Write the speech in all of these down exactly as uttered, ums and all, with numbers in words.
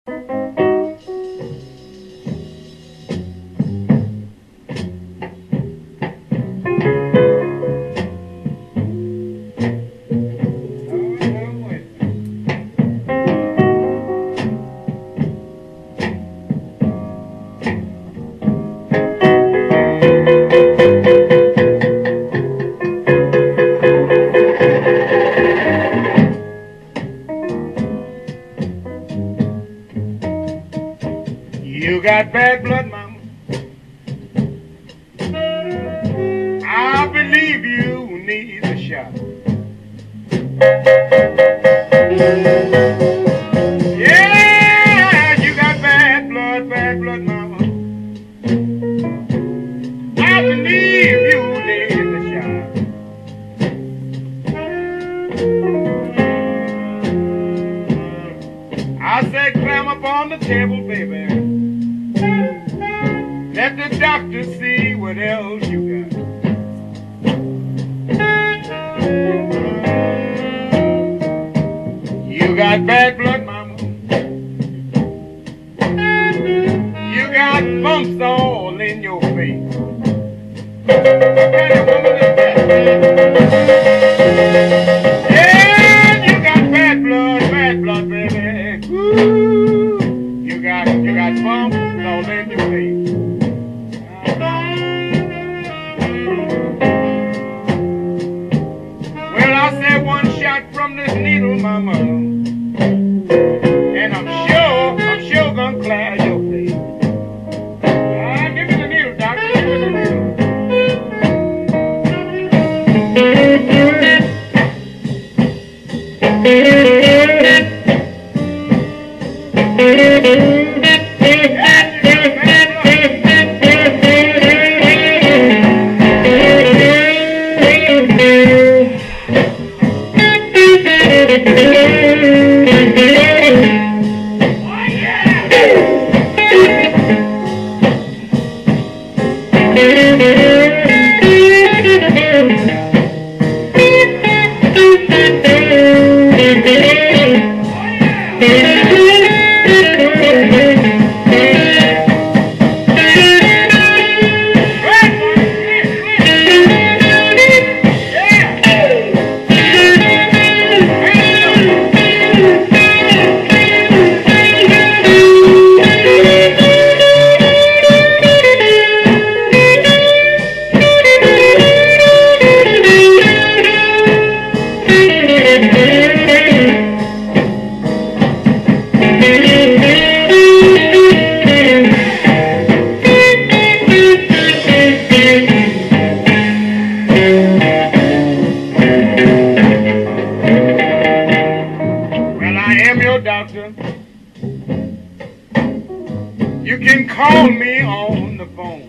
You got bad blood, mama. I believe you need a shot. Yeah, you got bad blood, bad blood, mama. I believe you need a shot. I said, climb up on the table, baby. Let the doctor see what else you got. You got bad blood, mama. You got bumps all in your face. What kind of woman is that? Yeah, you got bad blood, bad blood, baby. Ooh, you got, you got bumps all in your face. Well, I said one shot from this needle, mama, and I'm sure, I'm sure gonna clear your face. Ah, give me the needle, doctor, give me the needle. Doctor, you can call me on the phone.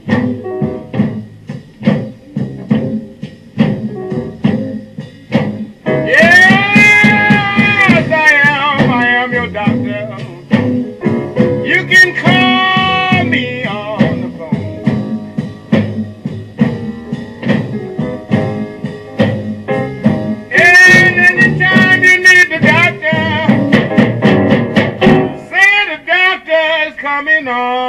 Yes, I am, I am your doctor. You can call me on the phone. And anytime you need the doctor, coming on.